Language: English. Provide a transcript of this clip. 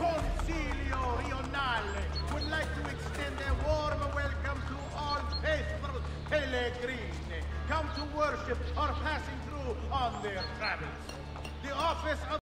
Concilio Rionale would like to extend a warm welcome to all faithful pellegrini come to worship or passing through on their travels. The office of